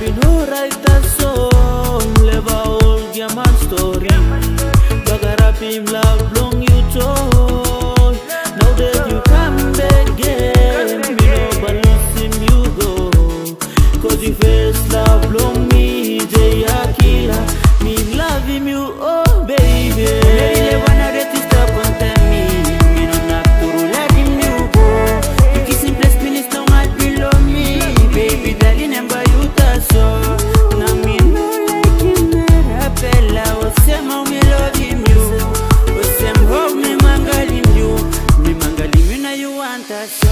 been who write that song, live a whole German story. Bagarap him love long you told. Now that you come back again, me no balance him you go. Cause you face love long me, Jay Akira. Me love him you, oh baby. Really wanna let you stop on tell me. Me no have to let him you go. You kiss him bless me, it's no heart below me. Baby darling, remember you that's so. Now me no like him, Arabella. Osema me love him you. Osem how me mangal him you. Me mangal him you, now you want that so.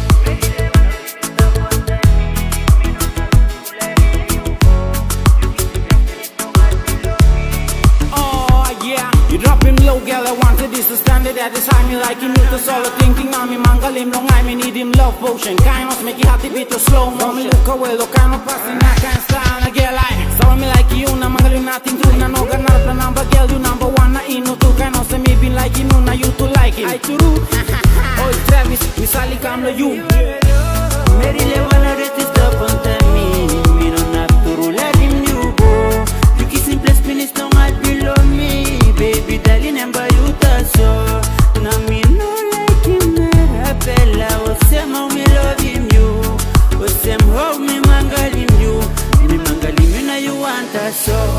Drop him low, girl, I wanted this to stand it at this time. Me like him, you to solo thinking on me, mangal him long, I me need him love potion. Kind of make it hot, beat to slow motion. Me look away, look, kind of passing, I can't stand a girl like. So me like you, na mangal him nothing true, na no got not the number, girl, you number one, na ino two. Kind of say me been like him, na you to like him. I to do, oh, Travis, me Sally, come to you. Mary le wanna let this stop on tell me. Me don't have to let him you go. You kiss him, bless me, it's no heart below me. Baby darling, remember you that's so. Now me no like him, Arabella. Osema me love him you. Osem how me mangal him you. Me mangal him you, now you want that so.